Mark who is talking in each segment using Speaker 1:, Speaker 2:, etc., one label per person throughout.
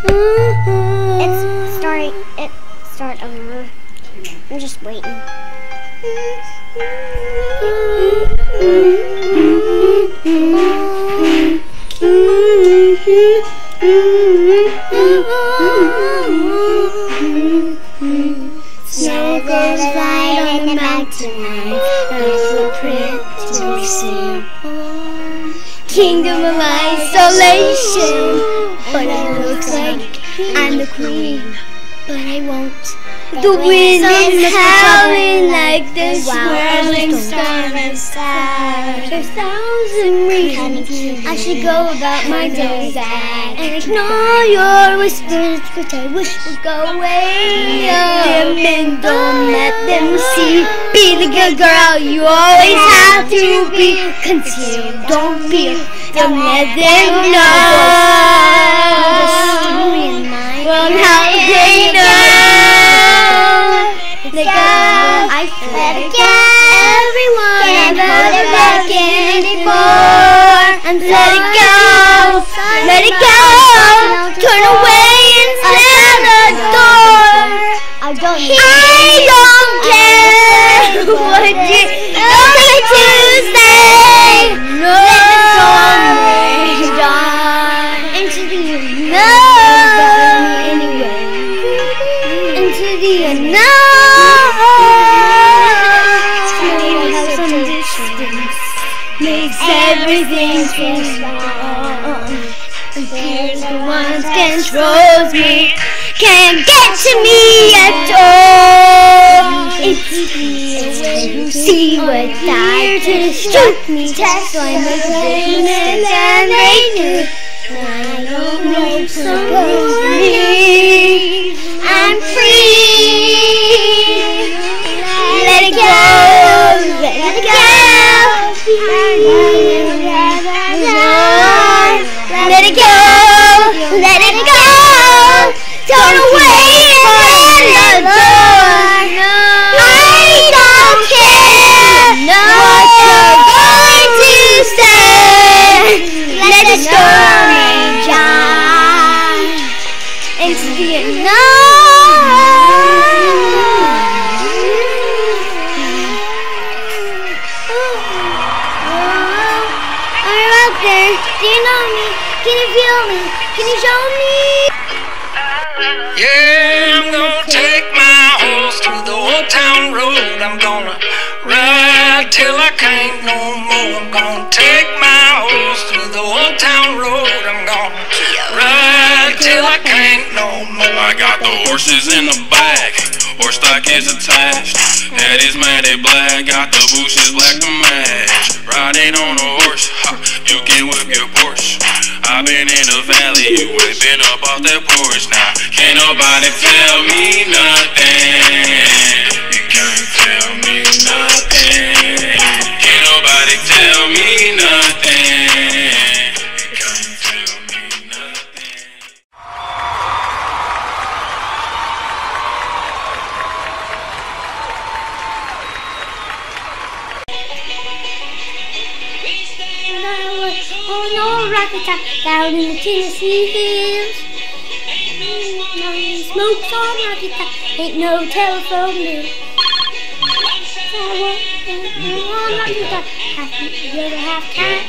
Speaker 1: It start over. I'm just waiting. Snow goes by on the mountain, there's a print to be seen. Kingdom of isolation, but it looks like I'm the queen, but I won't. The wind is howling like the swirling storm inside. There's 1,000 reasons I should go about my day and ignore your whispers, which I wish would go away. Them and don't let them see. Be the good girl you always have to be. Conceal, don't be. Don't let them know. Well, how they know. Let it go, everyone I've ever loved anymore. And let it go, turn away and slam the door. I don't care what you're going to say. Let the storm rage on into the unknown. Into the unknown. Makes everything seem wrong. And fears the ones controls me, can't get to me at all. It's you see what died to struck me. That's why I'm a and they knew. I don't know somebody. I'm free. Let it go. Let it go. Let it go, let it go, turn away and let the door. I don't care what you're going to say. Let the storm rage on into the unknown. Do you know me? Can you feel me? Can you show me?
Speaker 2: Yeah, I'm gonna take my horse through the old town road. I'm gonna ride till I can't no more. I'm gonna take my horse through the old town road. I'm gonna ride till I can't no more.
Speaker 3: I got the horses in the back, horse stock is attached. Head is matted black, got the bushes black to match. Riding on a horse, ha, you can whip your Porsche. I've been in the valley, you ain't been up off that porch. Now, can't nobody tell me nothing. You can't tell me nothing. Can't nobody tell me nothing. You can't tell me nothing.
Speaker 1: Oh no, rocky top down in the Tennessee hills. Smoke's on rocky top, ain't no telephone bill. On rocky top, the other half time.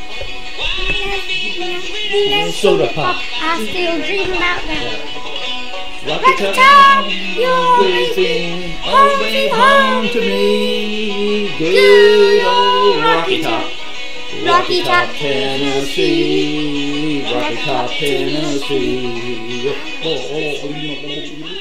Speaker 4: Soda pop.
Speaker 1: I still dream about that.
Speaker 4: Rocky top, you're racing, home to me. Good old Rocky Top.
Speaker 1: Rocky Top,
Speaker 4: Tennessee. Rocky Top, Tennessee.